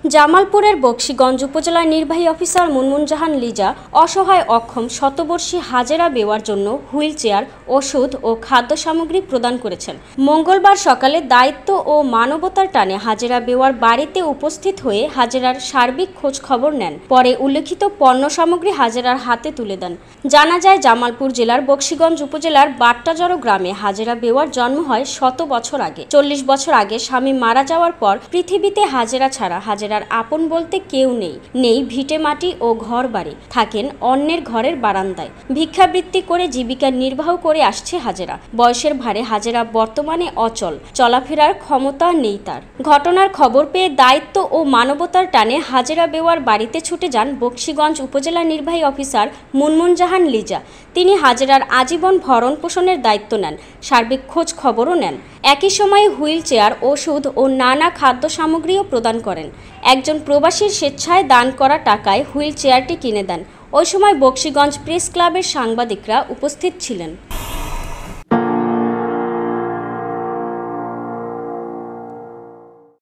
জামালপুরের বকশীগঞ্জ উপজেলার নির্বাহী অফিসার মুনমুন জাহান লিজা অসহায় অক্ষম শতবর্ষী হাজেরা বেওয়ার জন্য হুইল চেয়ার, ওষুধ ও খাদ্য সামগ্রী প্রদান করেছেন। মঙ্গলবার সকালে দায়িত্ব ও মানবতার টানে হাজেরা বেওয়ার বাড়িতে উপস্থিত হয়ে হাজেরার সার্বিক খোঁজ খবর নেন। পরে উল্লেখিত পণ্য সামগ্রী হাজেরার হাতে তুলে দেন। জানা যায়, জামালপুর জেলার বকশীগঞ্জ উপজেলার বাট্টাজড়ো গ্রামে হাজেরা বেওয়ার জন্ম হয় 100 বছর আগে। 40 বছর আগে স্বামী মারা যাওয়ার পর পৃথিবীতে হাজেরা ছাড়া হাজেরার আপন বলতে কেউ নেই ভিটে মাটি ও ঘর বাড়ি, থাকেন অন্যের ঘরের বারান্দায়। ভিক্ষাবৃত্তি করে জীবিকা নির্বাহ করে আসছে হাজেরা। বয়সের ভারে হাজেরা বর্তমানে অচল, চলাফেরার ক্ষমতা নেই তার। ঘটনার খবর পেয়ে দায়িত্ব ও মানবতার টানে হাজেরা বেওয়ার বাড়িতে ছুটে যান বকশীগঞ্জ উপজেলা নির্বাহী অফিসার মুনমুন জাহান লিজা। তিনি হাজেরার আজীবন ভরণ পোষণের দায়িত্ব নেন, সার্বিক খোঁজ খবরও নেন। একই সময়ে হুইল চেয়ার, ওষুধ ও নানা খাদ্য সামগ্রীও প্রদান করেন। একজন প্রবাসীর স্বেচ্ছায় দান করা টাকায় হুইল চেয়ারটি কিনে দেন। ওই সময় বকশীগঞ্জ প্রেস ক্লাবের সাংবাদিকরা উপস্থিত ছিলেন।